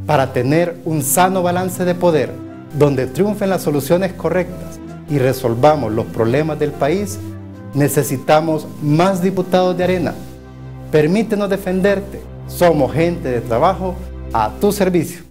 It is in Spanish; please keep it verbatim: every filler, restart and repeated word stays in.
Para tener un sano balance de poder, donde triunfen las soluciones correctas y resolvamos los problemas del país, necesitamos más diputados de Arena. Permítenos defenderte. Somos gente de trabajo a tu servicio.